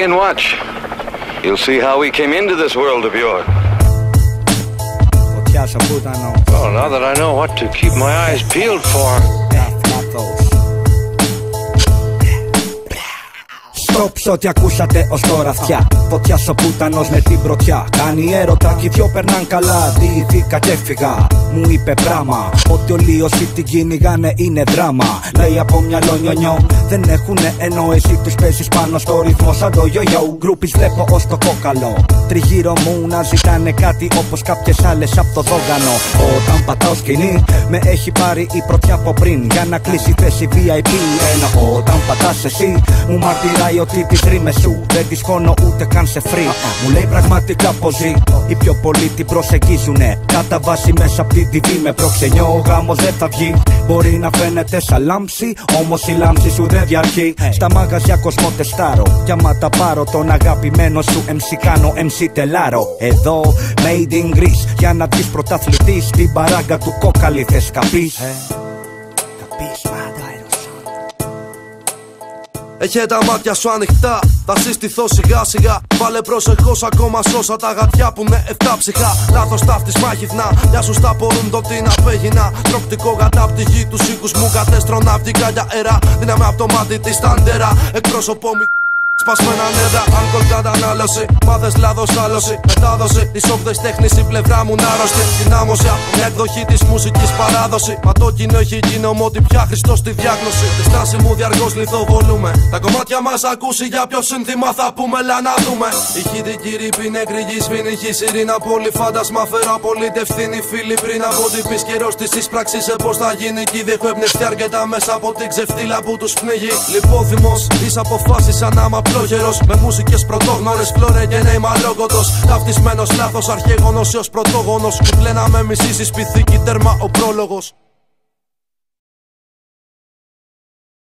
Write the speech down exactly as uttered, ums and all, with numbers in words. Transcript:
and watch. You'll see how we came into this world of yours. Well, now that I know what to keep my eyes peeled for. Στόψ ό,τι ακούσατε ως τώρα αυτιά. Φωτιάς ο πουτανός με την πρωτιά. Κάνει έρωτα κι οι δυο περνάν καλά. Ντύθηκα και έφυγα. Μου είπε πράμα. Ότι όλοι όσοι την κυνηγάνε είναι δράμα. Λέει από μυαλό νιονιό. Δεν έχουνε ενώ εσύ τους παίζεις πάνω στο ρυθμό σαν το γιογιό. Γκρούπις βλέπω ως το κόκαλο. Τριγύρω μου να ζητάνε κάτι όπως κάποιες άλλες από το δόγανο. Όταν πατάω σκηνή με έχει πάρει η πρωτιά από πριν. Για να κλείσει θέση βι άι πι. Ενώ όταν πατάς εσύ μου μαρτυράει ότι τις ρήμες σου δεν τις χώνω ούτε καν σε free. Μου λέει πραγματικά πως ζει. Οι πιο πολλοί την προσεγγίζουνε. Κατά βάση μέσα απ' την τι βι με προξενιό. Ο γάμος δεν θα βγει. Μπορεί να φαίνεται σαν λάμψη, όμως η λάμψη σου δεν διαρκεί. Στα μαγαζιά κοσμό τεστάρω. Κι άμα τα πάρω τον αγαπημένο σου εμ σι κάνω εμ σι τελάρω. Εδώ made in Greece. Για να βγεις πρωταθλητής στην παράγκα του κόκαλη θες καπείς. Καπείς μάγκα. Έχε τα μάτια σου ανοιχτά, θα συστηθώ σιγά σιγά. Βάλε προσεχώς ακόμα σώσα τα γατιά που είναι εφτά ψυχά. Λάθος ταύτης μάχηθνα, μια σου σταπορούν το τι να πέγινα. Τροκτικό γατά απ' τη γη τους οίκους μου κατέστρωνα βγήκα για αέρα. Δύναμε απ' το μάτι της ταντέρα, εκπρόσωπο μη σπασμένα νεύρα, αλκοολ κατανάλωση. Μάθες λάθος άλωση, μετάδοση της όγδοης τέχνης η πλευρά μου να αρρωστεί. Δυνάμωση, μια εκδοχή της μουσικής παράδοση. Μα το κοινό έχει γίνει ομότι πια Χριστός στη διάγνωση. Τη στάση μου διαρκώς λιθοβολούμε. Τα κομμάτια μας ακούσει για ποιο σύνθημα θα πούμε, λα να δούμε. Η χίδη κύριοι πίνε κρυγή, σβήνει η σιρήνα. Πολύ φάντασμα φέρω απολύτευθύνη φίλοι πριν από την πεις καιρός της εισπράξης. Σε πώς θα γίνει κι ήδη έχω εμπνευστεί αρκετά μέσα από την ξεφτύλα που τους πνίγει. Λιπόθυμος, τις αποφάσεις ανάμα πλόγερος. Με μουσικές πρωτόγνωρες, φλόρε και νέιμα λόγωτος. Ταυτισμένος λάθος, αρχαίγονος έως πρωτόγονος. Κουπλέ να με μισήσεις, πυθίκη τέρμα ο πρόλογος.